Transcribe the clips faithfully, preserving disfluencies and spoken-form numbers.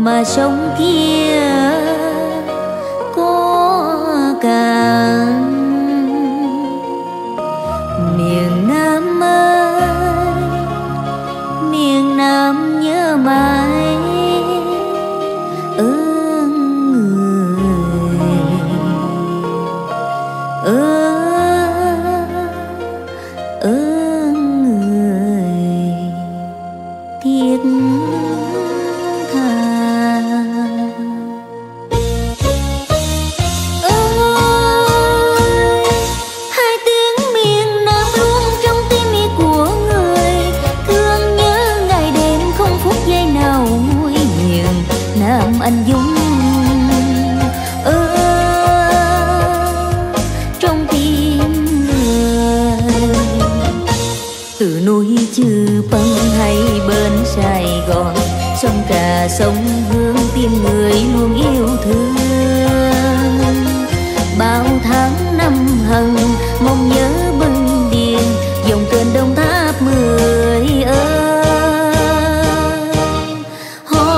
mà sông kia có cạn. Miền Nam ơi, miền Nam nhớ mãi ơn người, ơn ơn người thiết tha. Ơi, hai tiếng miền Nam luôn trong tim của người, thương nhớ ngày đêm không phút giây nào nguôi. Miền Nam anh dũng trong tim người, từ núi Chư Pân hay bên Sài Gòn, sông Trà sông Hương tim người luôn yêu thương. Bao tháng năm hằng mong nhớ bưng điền, dòng kênh Đồng Tháp mười ơi. Họ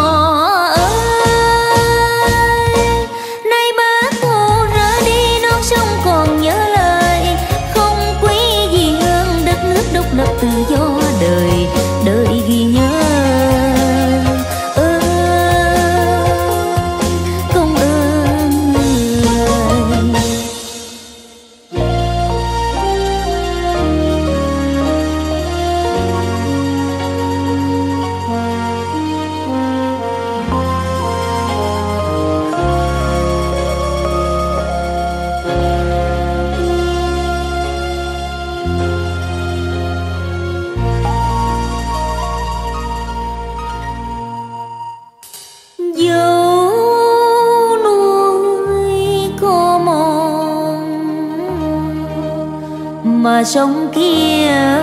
ơi, nay bác Hồ ra đi non sông còn nhớ lời, không quý gì hơn đất nước độc lập tự do, đời đời ghi nhớ. Mà sông kia